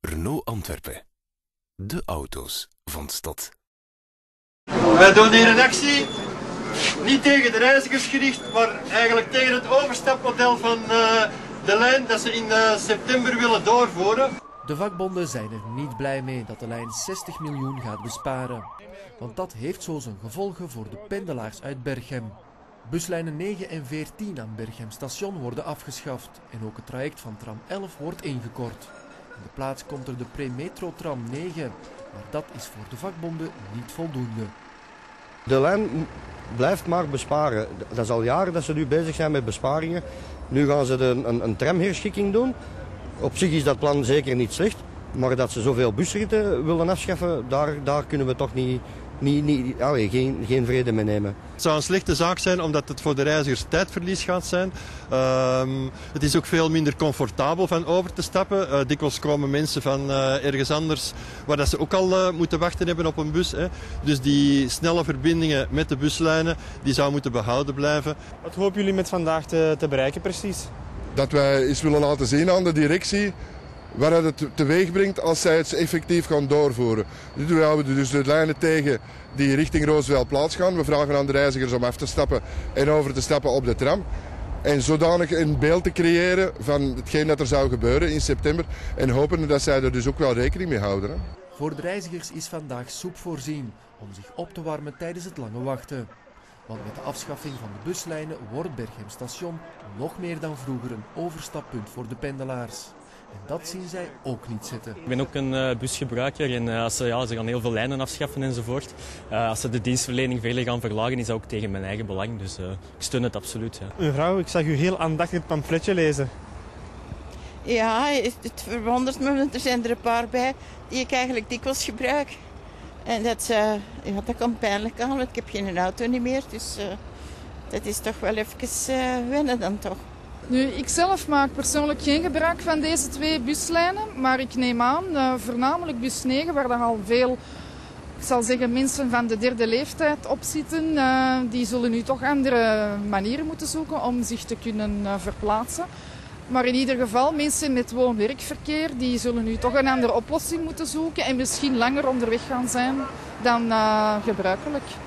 Renault Antwerpen. De auto's van de stad. Wij doen hier een actie, niet tegen de reizigers gericht, maar eigenlijk tegen het overstapmodel van de lijn dat ze in september willen doorvoeren. De vakbonden zijn er niet blij mee dat de lijn 60 miljoen gaat besparen. Want dat heeft zo zijn gevolgen voor de pendelaars uit Berchem. Buslijnen 9 en 14 aan Berchem station worden afgeschaft en ook het traject van tram 11 wordt ingekort. In de plaats komt er de Premetro tram 9, maar dat is voor de vakbonden niet voldoende. De lijn blijft maar besparen. Dat is al jaren dat ze nu bezig zijn met besparingen. Nu gaan ze een tramherschikking doen. Op zich is dat plan zeker niet slecht, maar dat ze zoveel busritten willen afschaffen, daar kunnen we toch geen vrede mee nemen. Het zou een slechte zaak zijn omdat het voor de reizigers tijdverlies gaat zijn. Het is ook veel minder comfortabel van over te stappen. Dikwijls komen mensen van ergens anders waar dat ze ook al moeten wachten hebben op een bus. Hè. Dus die snelle verbindingen met de buslijnen die zou moeten behouden blijven. Wat hopen jullie met vandaag te bereiken precies? Dat wij eens willen laten zien aan de directie waar het teweeg brengt als zij het effectief gaan doorvoeren. Nu houden we dus de lijnen tegen die richting Rooseveltplaats gaan. We vragen aan de reizigers om af te stappen en over te stappen op de tram. En zodanig een beeld te creëren van hetgeen dat er zou gebeuren in september. En hopen dat zij er dus ook wel rekening mee houden. Hè. Voor de reizigers is vandaag soep voorzien om zich op te warmen tijdens het lange wachten. Want met de afschaffing van de buslijnen wordt Berchem station nog meer dan vroeger een overstappunt voor de pendelaars. En dat zien zij ook niet zitten. Ik ben ook een busgebruiker en ze gaan heel veel lijnen afschaffen enzovoort. Als ze de dienstverlening verder gaan verlagen, is dat ook tegen mijn eigen belang. Dus ik steun het absoluut. Ja. Mevrouw, ik zag u heel aandachtig het pamfletje lezen. Ja, het verwondert me, want er zijn er een paar bij die ik eigenlijk dikwijls gebruik. En dat komt pijnlijk aan, want ik heb geen auto niet meer. Dus dat is toch wel even wennen dan toch. Nu, ik zelf maak persoonlijk geen gebruik van deze twee buslijnen, maar ik neem aan, voornamelijk bus 9, waar er al veel, ik zal zeggen, mensen van de derde leeftijd op zitten, die zullen nu toch andere manieren moeten zoeken om zich te kunnen verplaatsen. Maar in ieder geval, mensen met woon-werkverkeer, die zullen nu toch een andere oplossing moeten zoeken en misschien langer onderweg gaan zijn dan gebruikelijk.